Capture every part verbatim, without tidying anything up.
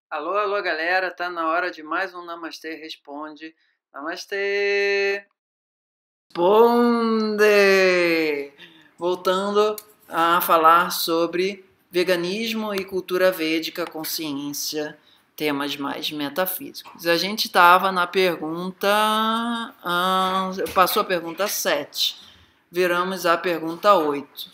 Alô, alô, galera, tá na hora de mais um Namastê Responde. Namastê! Responde! Voltando a falar sobre veganismo e cultura védica, consciência, temas mais metafísicos. A gente estava na pergunta... Ah, passou a pergunta sete, viramos a pergunta oito.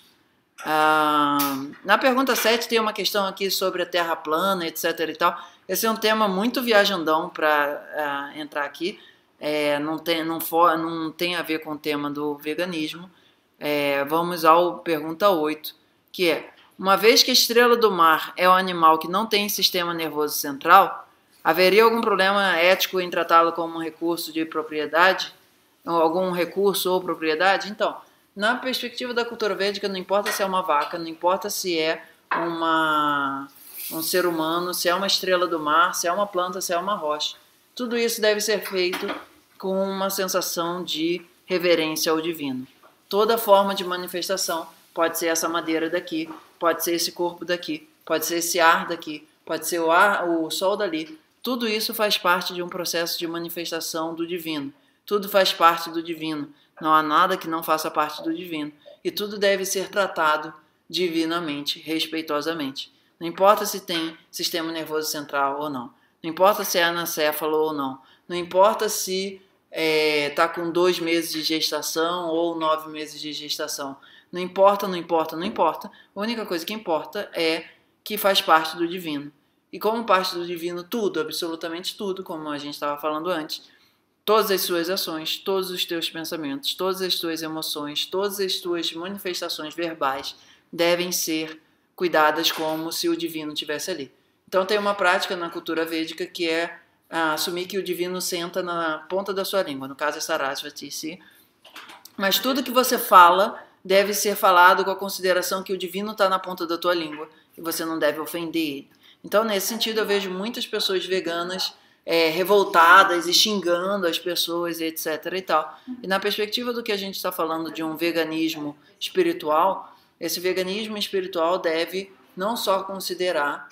Ah, na pergunta sete tem uma questão aqui sobre a Terra plana, etc e tal. Esse é um tema muito viajandão para ah, entrar aqui. É, não, tem, não, for, não tem a ver com o tema do veganismo. É, vamos ao pergunta oito, que é: uma vez que a estrela do mar é um animal que não tem sistema nervoso central, haveria algum problema ético em tratá-lo como um recurso de propriedade? Ou algum recurso ou propriedade? Então, na perspectiva da cultura védica, não importa se é uma vaca, não importa se é uma, um ser humano, se é uma estrela do mar, se é uma planta, se é uma rocha. Tudo isso deve ser feito com uma sensação de reverência ao divino. Toda forma de manifestação pode ser essa madeira daqui, pode ser esse corpo daqui, pode ser esse ar daqui, pode ser o, ar, o sol dali. Tudo isso faz parte de um processo de manifestação do divino. Tudo faz parte do divino. Não há nada que não faça parte do divino. E tudo deve ser tratado divinamente, respeitosamente. Não importa se tem sistema nervoso central ou não. Não importa se é anacéfalo ou não. Não importa se está é, com dois meses de gestação ou nove meses de gestação. Não importa, não importa, não importa. A única coisa que importa é que faz parte do divino. E como parte do divino, tudo, absolutamente tudo, como a gente estava falando antes, todas as suas ações, todos os teus pensamentos, todas as tuas emoções, todas as tuas manifestações verbais devem ser cuidadas como se o divino estivesse ali. Então tem uma prática na cultura védica que é ah, assumir que o divino senta na ponta da sua língua, no caso é Sarasvati, sim. Mas tudo que você fala deve ser falado com a consideração que o divino está na ponta da tua língua e você não deve ofender ele. Então, nesse sentido, eu vejo muitas pessoas veganas é, revoltadas e xingando as pessoas, etc e tal. E na perspectiva do que a gente está falando de um veganismo espiritual, esse veganismo espiritual deve não só considerar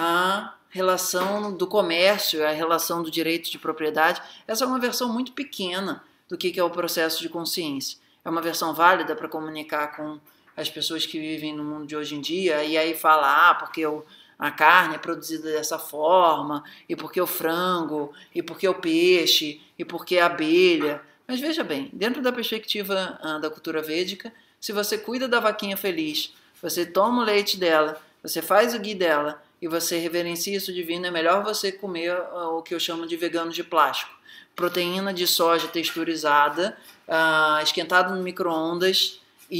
a relação do comércio, a relação do direito de propriedade. Essa é uma versão muito pequena do que é o processo de consciência. É uma versão válida para comunicar com as pessoas que vivem no mundo de hoje em dia, e aí fala, ah, porque eu a carne é produzida dessa forma, e porque o frango, e porque o peixe, e porque a abelha. Mas veja bem, dentro da perspectiva uh, da cultura védica, se você cuida da vaquinha feliz, você toma o leite dela, você faz o ghee dela, e você reverencia isso divino, é melhor você comer uh, o que eu chamo de vegano de plástico. Proteína de soja texturizada, uh, esquentada no micro-ondas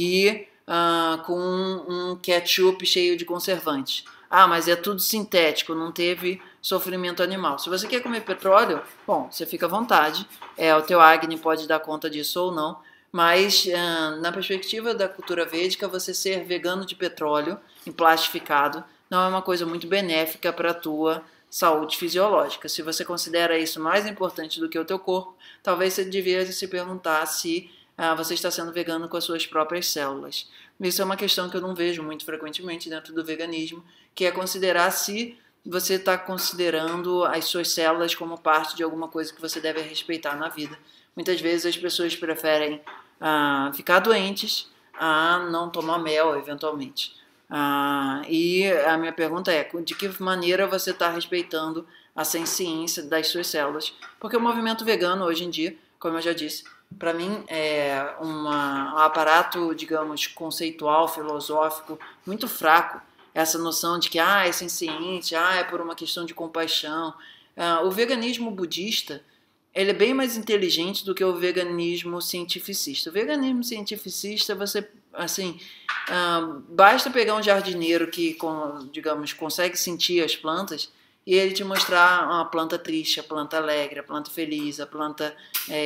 e uh, com um ketchup cheio de conservantes. Ah, mas é tudo sintético, não teve sofrimento animal. Se você quer comer petróleo, bom, você fica à vontade. É, o teu Agni pode dar conta disso ou não. Mas, uh, na perspectiva da cultura védica, você ser vegano de petróleo, emplastificado, não é uma coisa muito benéfica para a tua saúde fisiológica. Se você considera isso mais importante do que o teu corpo, talvez você devia se perguntar se ah, você está sendo vegano com as suas próprias células. Isso é uma questão que eu não vejo muito frequentemente dentro do veganismo, que é considerar se você está considerando as suas células como parte de alguma coisa que você deve respeitar na vida. Muitas vezes as pessoas preferem ah, ficar doentes a não tomar mel, eventualmente. Ah, e a minha pergunta é, de que maneira você está respeitando a senciência das suas células? Porque o movimento vegano hoje em dia, como eu já disse, para mim é uma, um aparato, digamos, conceitual, filosófico, muito fraco. Essa noção de que ah, é senciente, ah, é por uma questão de compaixão. Ah, o veganismo budista, ele é bem mais inteligente do que o veganismo cientificista. O veganismo cientificista, você, assim, uh, basta pegar um jardineiro que, com, digamos, consegue sentir as plantas e ele te mostrar uma planta triste, a planta alegre, a planta feliz, a planta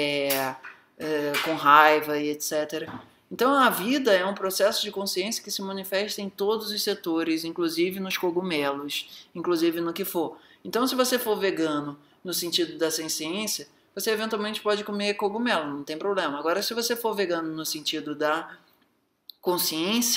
é, é, com raiva e etcétera. Então, a vida é um processo de consciência que se manifesta em todos os setores, inclusive nos cogumelos, inclusive no que for. Então, se você for vegano no sentido da senciência, você eventualmente pode comer cogumelo, não tem problema. Agora, se você for vegano no sentido da consciência,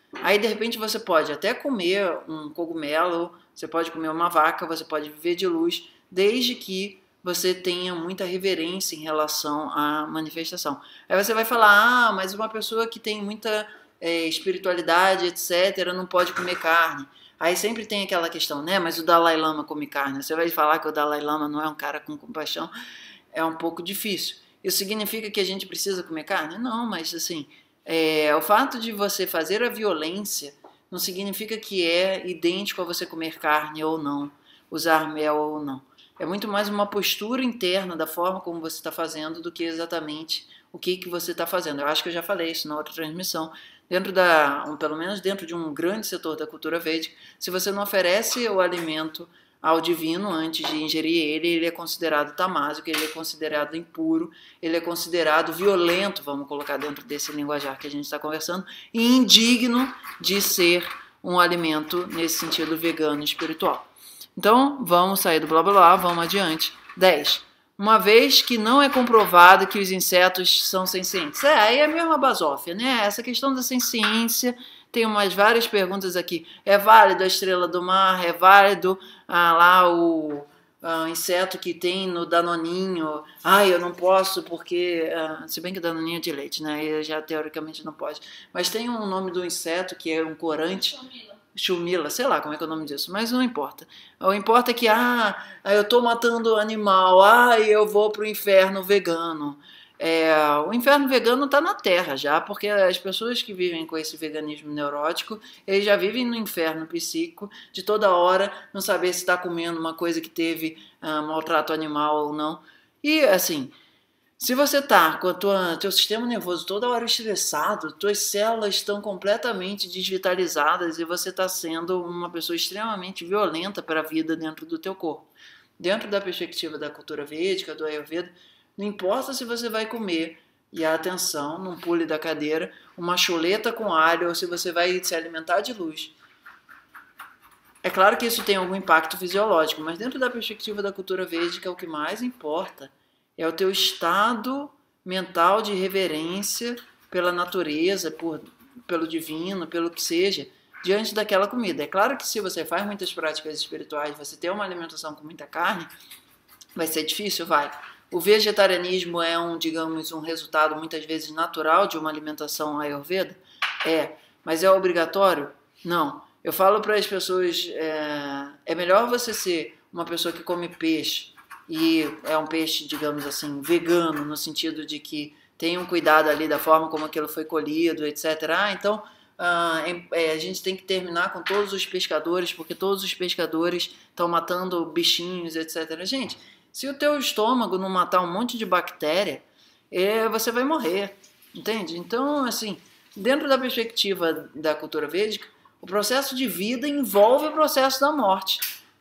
Aí, de repente, você pode até comer um cogumelo, você pode comer uma vaca, você pode viver de luz, desde que você tenha muita reverência em relação à manifestação. Aí você vai falar, ah, mas uma pessoa que tem muita é, espiritualidade, etcétera, não pode comer carne. Aí sempre tem aquela questão, né? Mas o Dalai Lama come carne. Você vai falar que o Dalai Lama não é um cara com compaixão? É um pouco difícil. Isso significa que a gente precisa comer carne? Não, mas assim, é, o fato de você fazer a violência não significa que é idêntico a você comer carne ou não, usar mel ou não. É muito mais uma postura interna da forma como você está fazendo do que exatamente o que, que você está fazendo. Eu acho que eu já falei isso na outra transmissão. Dentro da, um, pelo menos dentro de um grande setor da cultura védica, se você não oferece o alimento ao divino antes de ingerir ele, ele é considerado tamásico, ele é considerado impuro, ele é considerado violento, vamos colocar dentro desse linguajar que a gente está conversando, e indigno de ser um alimento nesse sentido vegano espiritual. Então, vamos sair do blá blá blá, vamos adiante. dez. Uma vez que não é comprovado que os insetos são sencientes. É, aí é a mesma basófia, né? Essa questão da senciência, tem umas várias perguntas aqui. É válido a estrela do mar? É válido ah, lá o ah, inseto que tem no danoninho? Ah, eu não posso porque... Ah, se bem que danoninho é de leite, né? Eu já teoricamente não pode. Mas tem um nome do inseto que é um corante... Chumila, sei lá como é que é o nome disso, mas não importa. O importa é que, ah, eu tô matando animal, ah, eu vou pro inferno vegano. É, o inferno vegano tá na Terra já, porque as pessoas que vivem com esse veganismo neurótico, eles já vivem no inferno psíquico, de toda hora não saber se está comendo uma coisa que teve ah, maltrato animal ou não. E, assim... Se você está com o teu sistema nervoso toda hora estressado, tuas células estão completamente desvitalizadas e você está sendo uma pessoa extremamente violenta para a vida dentro do teu corpo. Dentro da perspectiva da cultura védica, do Ayurveda, não importa se você vai comer, e atenção, não pule da cadeira, uma chuleta com alho ou se você vai se alimentar de luz. É claro que isso tem algum impacto fisiológico, mas dentro da perspectiva da cultura védica, o que mais importa é o teu estado mental de reverência pela natureza, por, pelo divino, pelo que seja, diante daquela comida. É claro que se você faz muitas práticas espirituais, você tem uma alimentação com muita carne, vai ser difícil? Vai. O vegetarianismo é um, digamos, um resultado muitas vezes natural de uma alimentação ayurveda? É. Mas é obrigatório? Não. Eu falo para as pessoas, é, é melhor você ser uma pessoa que come peixe, e é um peixe, digamos assim, vegano, no sentido de que tem um cuidado ali da forma como aquilo foi colhido, etcétera. Ah, então, ah, é, a gente tem que terminar com todos os pescadores, porque todos os pescadores estão matando bichinhos, etcétera. Gente, se o teu estômago não matar um monte de bactéria, é, você vai morrer, entende? Então, assim, dentro da perspectiva da cultura védica, o processo de vida envolve o processo da morte.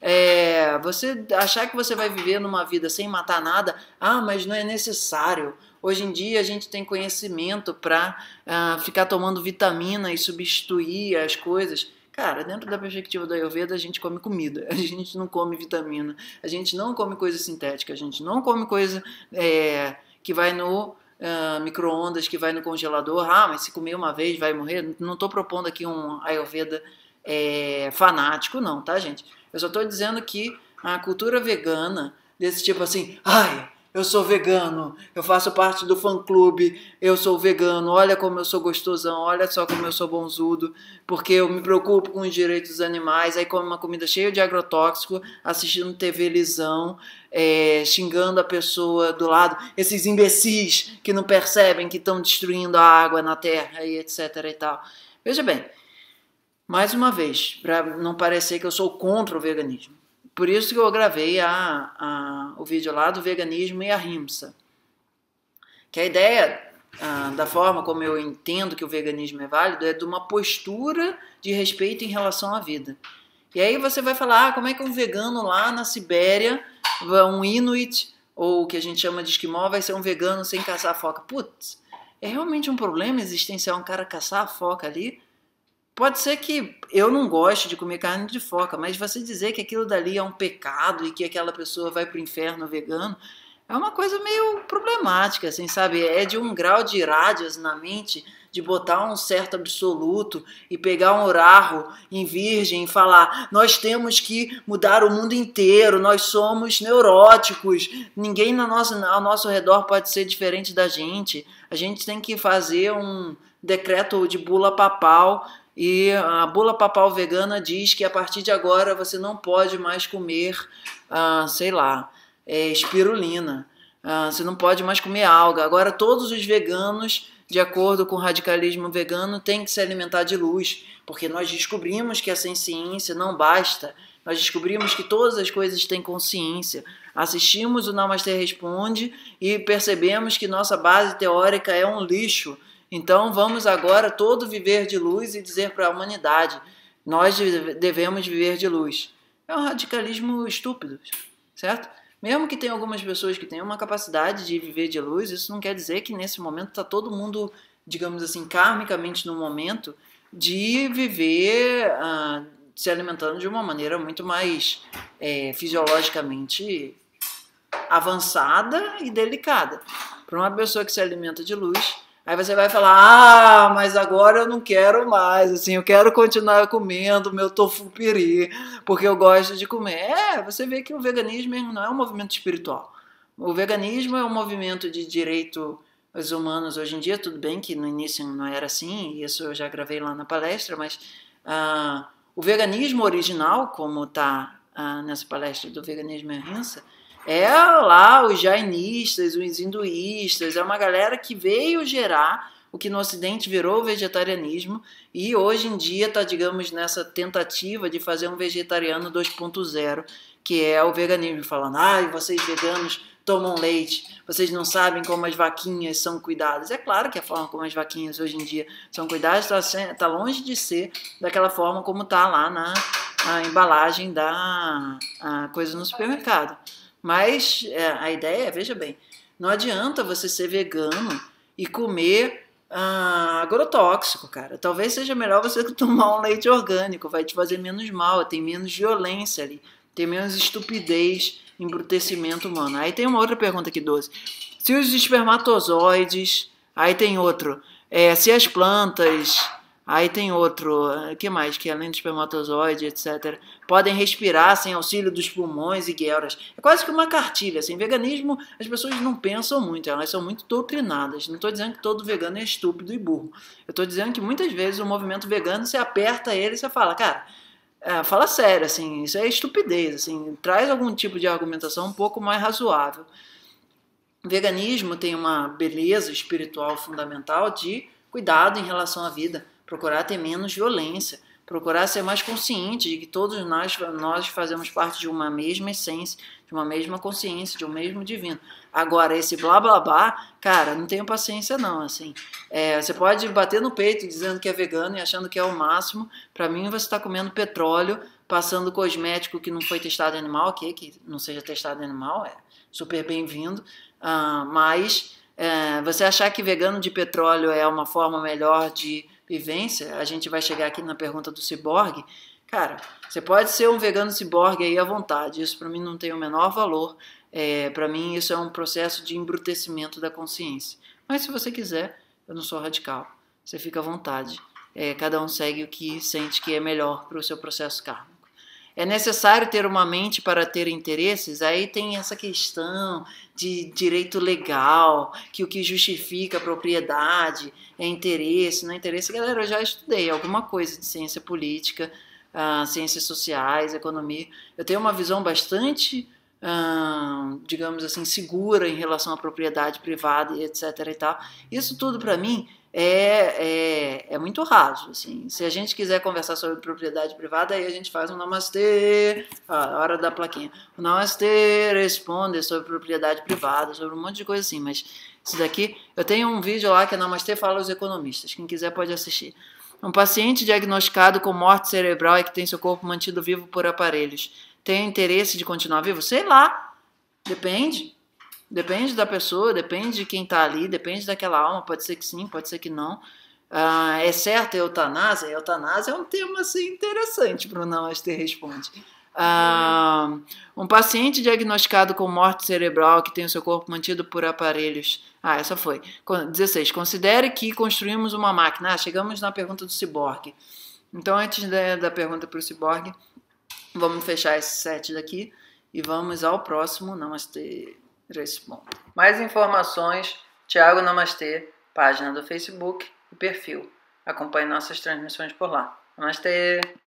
É, você achar que você vai viver numa vida sem matar nada, ah, mas não é necessário. Hoje em dia a gente tem conhecimento para uh, ficar tomando vitamina e substituir as coisas. Cara, dentro da perspectiva da Ayurveda a gente come comida, a gente não come vitamina, a gente não come coisa sintética, a gente não come coisa é, que vai no uh, micro-ondas, que vai no congelador. Ah, mas se comer uma vez vai morrer. Não estou propondo aqui um Ayurveda é, fanático, não, tá, gente? Eu só estou dizendo que a cultura vegana, desse tipo assim, ai, eu sou vegano, eu faço parte do fã-clube, eu sou vegano, olha como eu sou gostosão, olha só como eu sou bonzudo, porque eu me preocupo com os direitos dos animais, aí como uma comida cheia de agrotóxico, assistindo T V lisão, é, xingando a pessoa do lado, esses imbecis que não percebem que estão destruindo a água na terra e etc e tal. Veja bem, mais uma vez, para não parecer que eu sou contra o veganismo. Por isso que eu gravei a, a, o vídeo lá do veganismo e a rimsa. Que a ideia a, da forma como eu entendo que o veganismo é válido é de uma postura de respeito em relação à vida. E aí você vai falar, ah, como é que um vegano lá na Sibéria, um Inuit, ou o que a gente chama de esquimó, vai ser um vegano sem caçar foca? Putz, é realmente um problema existencial um cara caçar a foca ali? Pode ser que eu não goste de comer carne de foca, mas você dizer que aquilo dali é um pecado e que aquela pessoa vai para o inferno vegano, é uma coisa meio problemática, assim, sabe? É de um grau de irádias na mente, de botar um certo absoluto e pegar um oraho em virgem e falar, nós temos que mudar o mundo inteiro, nós somos neuróticos, ninguém na nossa, ao nosso redor pode ser diferente da gente, a gente tem que fazer um decreto de bula papal, e a bula papal vegana diz que a partir de agora você não pode mais comer, ah, sei lá, é, espirulina, ah, você não pode mais comer alga, agora todos os veganos, de acordo com o radicalismo vegano, tem que se alimentar de luz, porque nós descobrimos que a ciência não basta, nós descobrimos que todas as coisas têm consciência, assistimos o Namastê Responde e percebemos que nossa base teórica é um lixo, então vamos agora todo viver de luz e dizer para a humanidade, nós devemos viver de luz. É um radicalismo estúpido, certo? Mesmo que tenha algumas pessoas que tenham uma capacidade de viver de luz, isso não quer dizer que nesse momento está todo mundo, digamos assim, karmicamente no momento de viver uh, se alimentando de uma maneira muito mais é, fisiologicamente avançada e delicada. Para uma pessoa que se alimenta de luz, aí você vai falar, ah, mas agora eu não quero mais, assim, eu quero continuar comendo meu tofu piri, porque eu gosto de comer. É, você vê que o veganismo não é um movimento espiritual. O veganismo é um movimento de direitos humanos hoje em dia, tudo bem que no início não era assim, isso eu já gravei lá na palestra, mas ah, o veganismo original, como está ah, nessa palestra do Veganismo e Ahimsa, é lá os jainistas, os hinduístas, é uma galera que veio gerar o que no Ocidente virou o vegetarianismo e hoje em dia está, digamos, nessa tentativa de fazer um vegetariano dois ponto zero, que é o veganismo, falando, ai, vocês veganos tomam leite, vocês não sabem como as vaquinhas são cuidadas. É claro que a forma como as vaquinhas hoje em dia são cuidadas está tá longe de ser daquela forma como está lá na a embalagem da a coisa no supermercado. Mas é, a ideia é, veja bem, não adianta você ser vegano e comer ah, agrotóxico, cara. Talvez seja melhor você tomar um leite orgânico, vai te fazer menos mal, tem menos violência ali, tem menos estupidez, embrutecimento humano. Aí tem uma outra pergunta aqui, doze. Se os espermatozoides, aí tem outro, é, se as plantas... Aí tem outro, o que mais? Que além do espermatozoide, etcétera, podem respirar sem auxílio dos pulmões e guelras. É quase que uma cartilha. Assim, veganismo, as pessoas não pensam muito, elas são muito doutrinadas. Não estou dizendo que todo vegano é estúpido e burro. Eu estou dizendo que muitas vezes o movimento vegano, você aperta ele e você fala, cara, é, fala sério, assim, isso é estupidez. Assim, traz algum tipo de argumentação um pouco mais razoável. O veganismo tem uma beleza espiritual fundamental de cuidado em relação à vida. Procurar ter menos violência, procurar ser mais consciente de que todos nós, nós fazemos parte de uma mesma essência, de uma mesma consciência, de um mesmo divino. Agora, esse blá blá blá, cara, não tenho paciência não, assim. É, você pode bater no peito dizendo que é vegano e achando que é o máximo. Para mim, você está comendo petróleo, passando cosmético que não foi testado em animal, ok, que não seja testado em animal, é super bem-vindo, uh, mas é, você achar que vegano de petróleo é uma forma melhor de vivência, a gente vai chegar aqui na pergunta do ciborgue, cara, você pode ser um vegano ciborgue aí à vontade, isso para mim não tem o menor valor, é, para mim isso é um processo de embrutecimento da consciência, mas se você quiser, eu não sou radical, você fica à vontade, é, cada um segue o que sente que é melhor para o seu processo kármico. É necessário ter uma mente para ter interesses? Aí tem essa questão de direito legal, que o que justifica a propriedade é interesse, não é interesse. Galera, eu já estudei alguma coisa de ciência política, uh, ciências sociais, economia. Eu tenho uma visão bastante, uh, digamos assim, segura em relação à propriedade privada e etc e tal. Isso tudo para mim É, é, é muito raso, assim. Se a gente quiser conversar sobre propriedade privada, aí a gente faz um namastê, a hora da plaquinha, o namastê responde sobre propriedade privada, sobre um monte de coisa assim, mas isso daqui, eu tenho um vídeo lá que é namastê fala aos economistas, quem quiser pode assistir. Um paciente diagnosticado com morte cerebral e que tem seu corpo mantido vivo por aparelhos, tem interesse de continuar vivo? Sei lá, depende. Depende da pessoa, depende de quem está ali, depende daquela alma, pode ser que sim, pode ser que não. Ah, é certo a eutanásia? A eutanásia é um tema assim, interessante para o Namastê Responde. Ah, um paciente diagnosticado com morte cerebral que tem o seu corpo mantido por aparelhos. Ah, essa foi. dezesseis. Considere que construímos uma máquina. Ah, chegamos na pergunta do ciborgue. Então, antes da, da pergunta para o ciborgue, vamos fechar esse set daqui e vamos ao próximo Namastê Responde. Mais informações, Thiago Namastê, página do Facebook e perfil. Acompanhe nossas transmissões por lá. Namastê!